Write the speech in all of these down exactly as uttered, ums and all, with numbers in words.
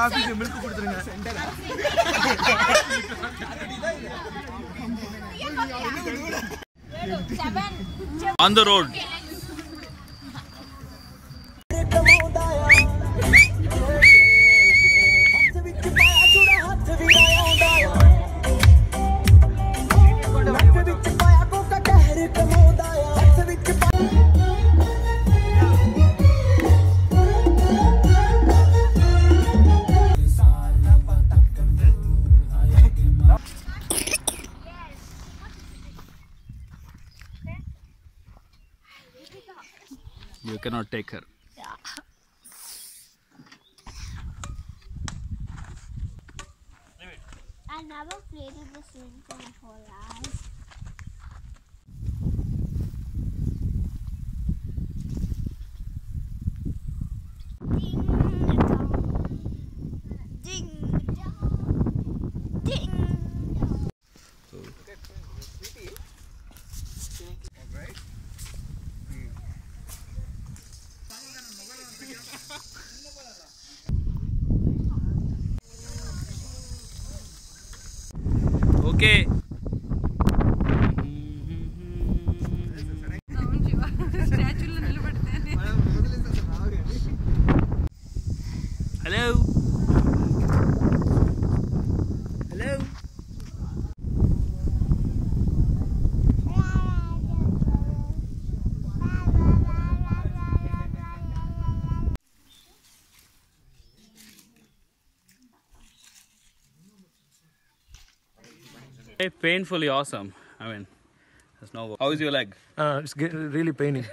காஃபிக்கு மில்க் கொடுத்துருங்க. On the road. You cannot take her. Yeah. I never played in the swimming pool in whole life. Ding dong. Ding dong. So, sweetie. Alright. Okay. Hello. Hello. Painfully awesome. I mean, there's no. How is your leg? Uh, it's really paining.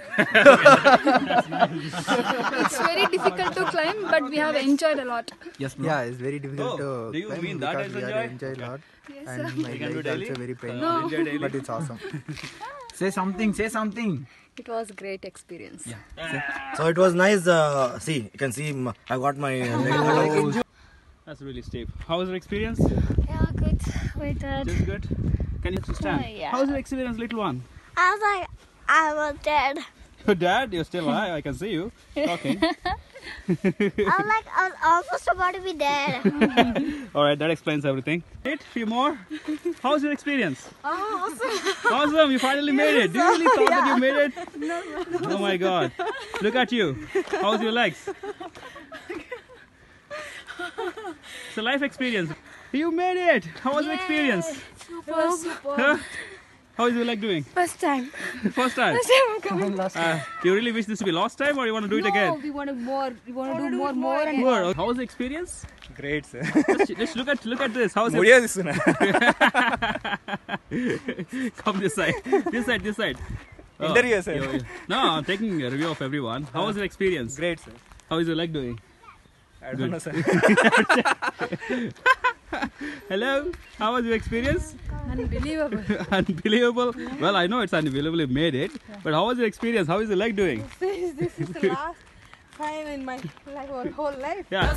It's very difficult to climb, but we have enjoyed a lot. Yes, bro. Yeah, it's very difficult Oh, to do you climb mean that because is we enjoy? are enjoy a lot. Yes, And sir. my You can do leg daily? also very painful. No. Enjoy daily? But it's awesome. Say something, say something. It was a great experience. Yeah. So it was nice. Uh, see, you can see m- I got my leg. That's really steep. How was your experience? Yeah, good. Wait, Dad. Just good. Can you stand? Uh, yeah. How's your experience, little one? I was like, I was dead. Your dad, you're still alive. I can see you talking. I was like, I was almost about to be dead. All right, that explains everything. Wait, few more. How's your experience? Oh, awesome. Awesome, you finally made it. Do you really thought that you made it? No, no. Oh my God. Look at you. How's your legs? It's a life experience. You made it. How was your experience? Super, super. Huh? How is your leg doing? First time. First time. First time I'm coming. Uh, do you really wish this to be last time, or you want to do it No, again? we want to more. We want to do more, more, and More. How was the experience? Great, sir. Just, just look at look at this. How's it? Come this side. This side. This side. Oh, Interview, sir. yo, yo. No, I'm taking a review of everyone. How was your experience? Great, sir. How is your leg doing? I don't know, sir. Hello. How was your experience? unbelievable. Unbelievable. Well, I know it's unbelievable. You made it. But how was your experience? How is your leg doing? This, this is the last time in my like our whole life. Yeah.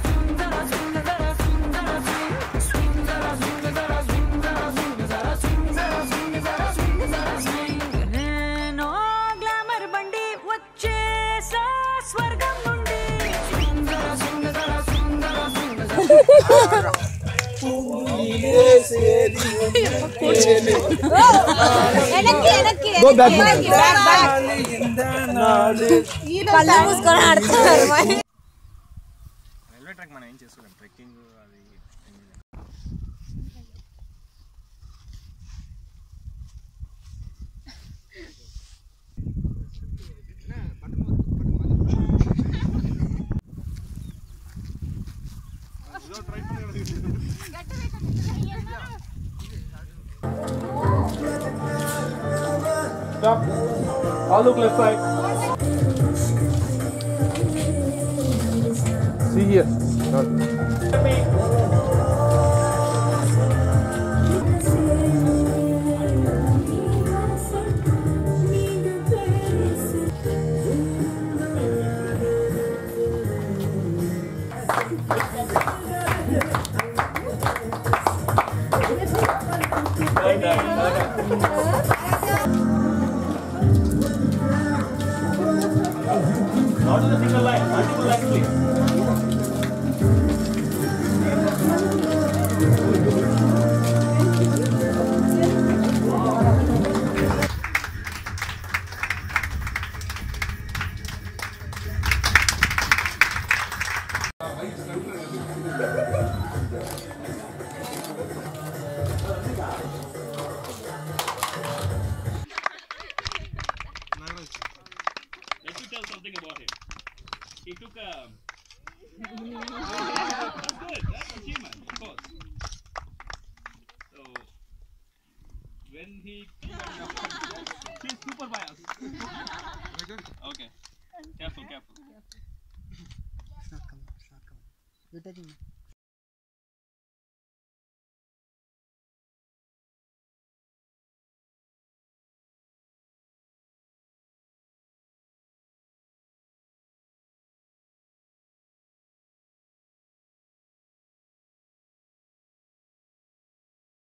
Go back. కళ్ళు మూసుకొని ఆడుతున్నారు railway track మనం ఏం చేస్తున్నాం trekking అది Stop. All look left side. See here. Not in a single line, multiple lines please. he he's super biased. Okay. Careful, careful. It's not coming. It's not coming. You're touching me.